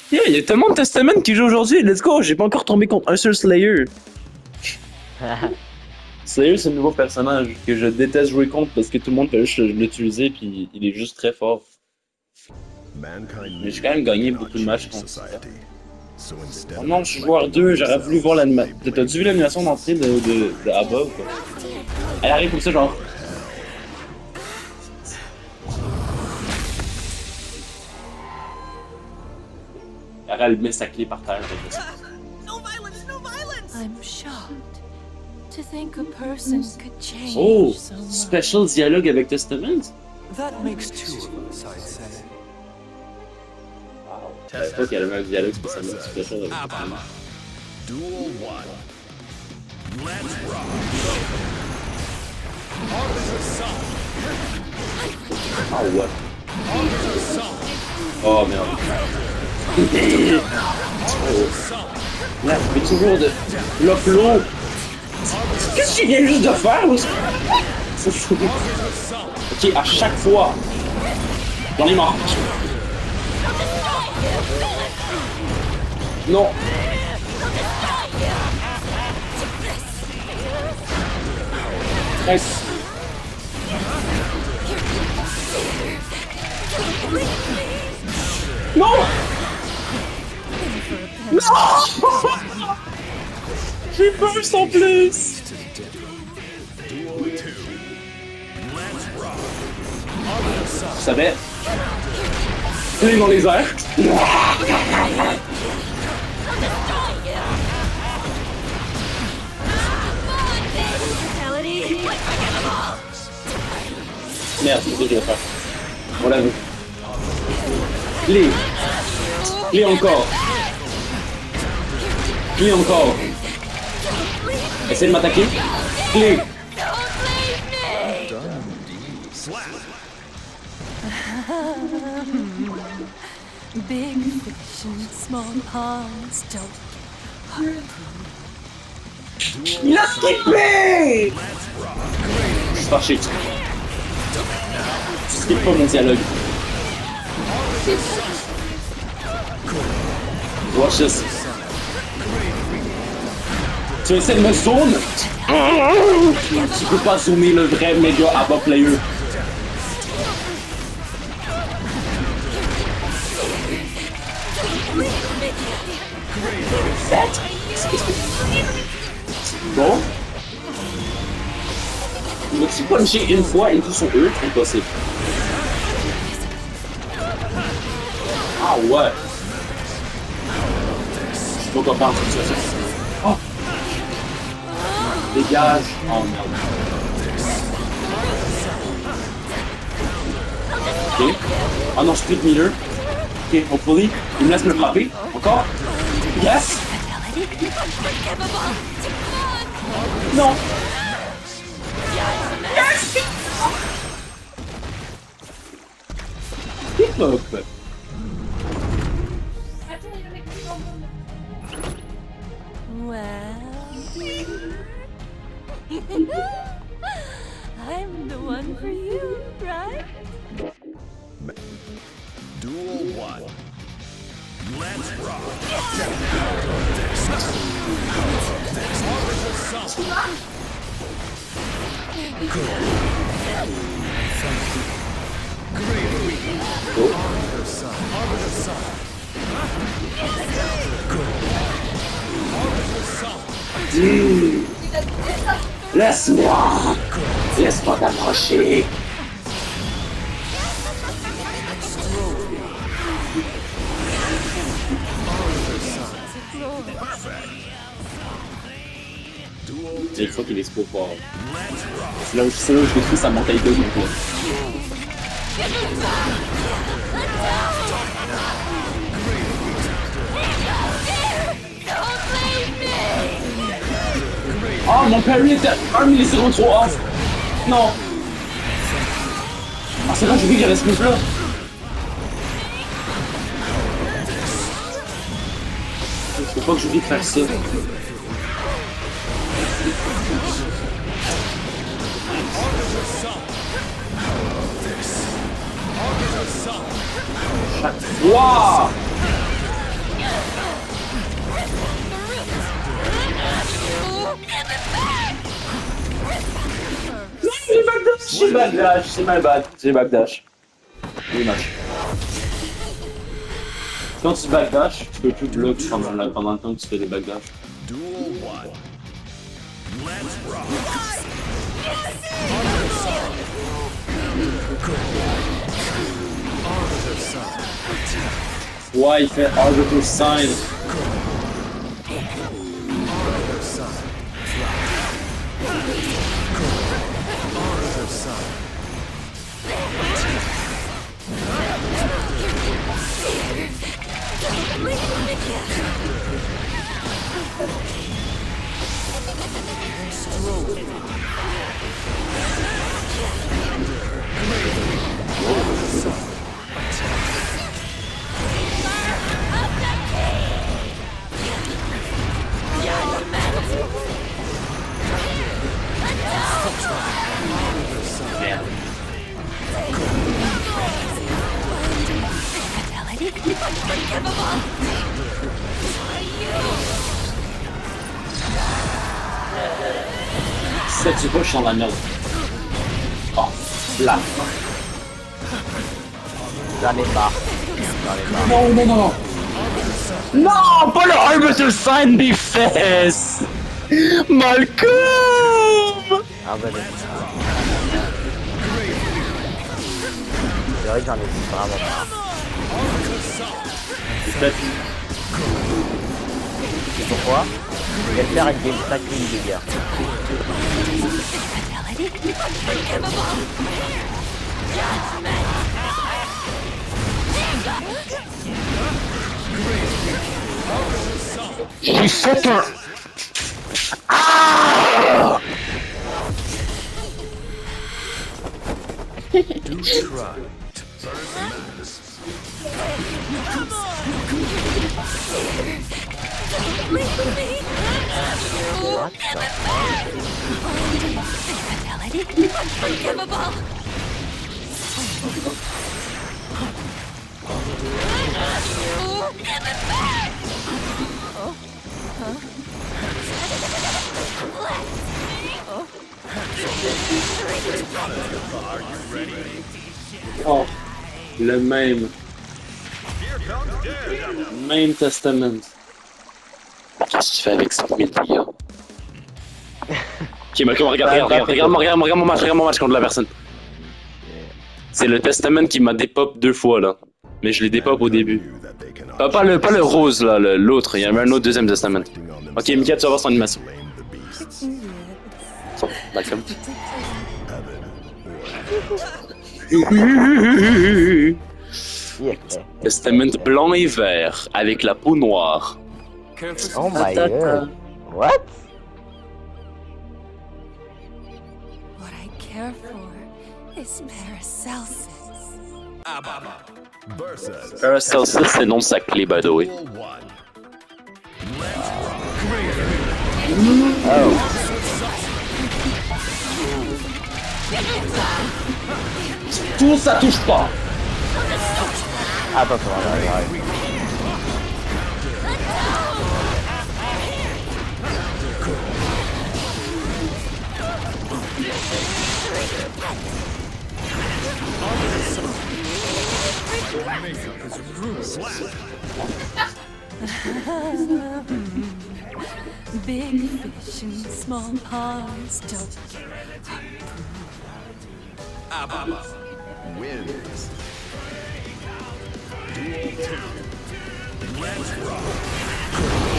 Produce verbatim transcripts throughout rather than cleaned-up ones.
Yeah, il y a tellement de Testament qui jouent aujourd'hui, let's go, j'ai pas encore tombé contre un seul Slayer. Slayer, c'est le nouveau personnage que je déteste jouer contre parce que tout le monde peut juste l'utiliser puis il est juste très fort. Mais j'ai quand même gagné beaucoup de matchs contre ça. Oh non, je suis joueur deux, j'aurais voulu voir l'animation. T'as-tu vu l'animation d'entrée de, de, de Abba ou quoi? Elle arrive comme ça, genre. Elle met sa clé par terre avec ça. I'm shocked to think a person could change Oh! so much. Special dialogue avec Testament? That makes two of us, I'd say. Wow. Je savais pas qu'il y avait un dialogue spécialement special avec Testament. Duel one. Let's rock. Ah ouais. Oh merde. Oh. Là, mais toujours de l'upload. Qu'est-ce qu'il vient juste de faire? C'est fou. Ok, à chaque fois. J'en ai marre. Non. Nice. Non. Non. J'ai burst en plus. Je savais. Il est dans les airs. Merde, c'est ce que je vais faire. Voilà. Clé. Clé encore. Clé encore. Essaye de m'attaquer. Clé. Big fish in small ponds don't get Il a skippé. Je suis fâché. Je skippe pas mon dialogue. Watch this. Tu essaies de me zoom? Tu peux pas zoomer le vrai méga Abba player. Bon. Mais tu punché une fois et tout son eux, c'est impossible. Ah ouais. Je peux pas faire ça. Oh. Dégage. Oh merde. Ok. Ah non, je split Miller. Ok, hopefully. Il me laisse me frapper. Encore. Yes. Non. Yes. Hip hop. well. I'm the one for you, right? Duel one. Let's rock. Mmh. Laisse-moi. Laisse-moi t'approcher. C'est une fois qu'il explose fort. C'est là où, c'est là où je détruis sa mentalité. Donc, là. Oh, mon parry était un milliseconde trop off. Non. Ah, c'est là que j'ai vu qu'il reste plus là. Faut pas que j'oublie de faire ça. Chaque fois. backdash, c'est my bad, c'est backdash. Oui, match. Quand tu backdash, tu peux plus bloquer pendant, la, pendant le temps que tu fais des backdash. Duel one. Let's rock. Ouais, il fait Arbiter Sign. Ça, tu vois, je suis dans la merde. Oh, là. J'en ai marre. J'en ai marre. Non, non, non, non. Non, pas le Arbiter Sign des fesses. Malcolm. Ah ben, c'est vrai que j'en ai vraiment marre. Peut-être. C'est pourquoi je vais faire une game tackling de guerre. He set her. Ah! Do try. Oh, le même. Même Testament. Qu'est-ce que tu fais avec cette mille gars? Ok, Malcolm, regarde, regarde, regarde, regarde, regarde, regarde mon match, regarde mon match contre la personne. C'est le Testament qui m'a dépop deux fois là. Mais je l'ai dépop au début. Pas, pas, le, pas le rose là, l'autre, il y avait un autre deuxième Testament. Ok, Mika, tu vas voir son animation. Bon, Malcolm. Yeah. Testament blanc et vert avec la peau noire. Oh my god. What? What I care for is Paracelsus. Versus. Paracelsus, c'est le nom de sa clé, by the way. Duel one. Oh. Tout ça touche pas. Attends, attends, attends, attends. Big fish in small ponds don't Wins. Duel two. Let's rock.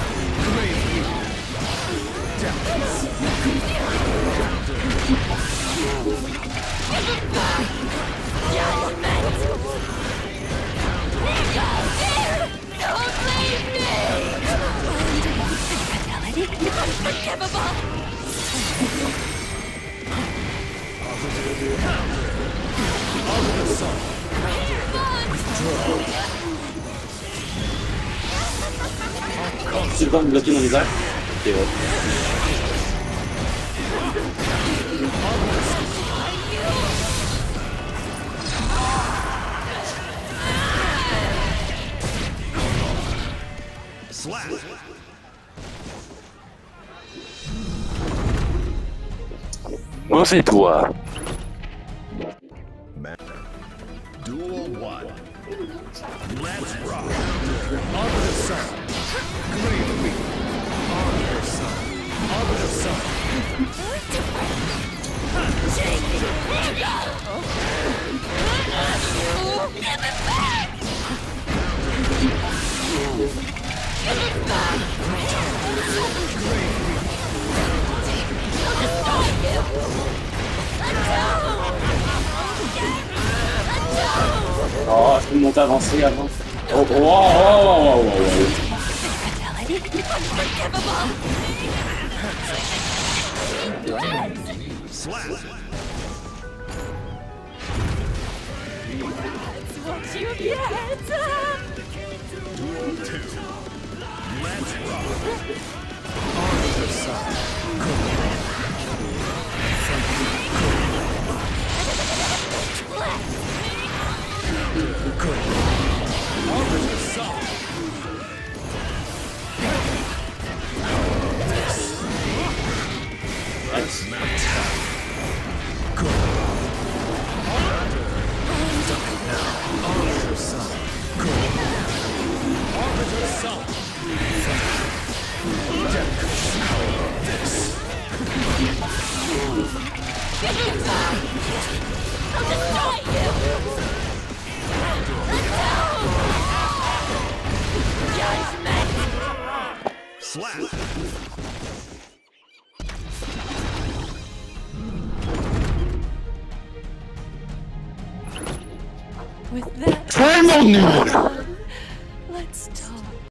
Tu le temps de bloquer dans les airs? Ok, ouais. Slap. Mauvais doigt. Let's rock. Arbiter Sun. Grave Reaper. Arbiter Sun. Arbiter Sun. Oh, je peux monter avancer avant. Oh, oh, oh, oh, oh, oh, Slap. What you get? Duel two. Let's rock. Arbiter Sun. Arbiter Sun. That's Arbiter Sun. Arbiter Sun. This. Slap. With that, Turn on me! let's talk.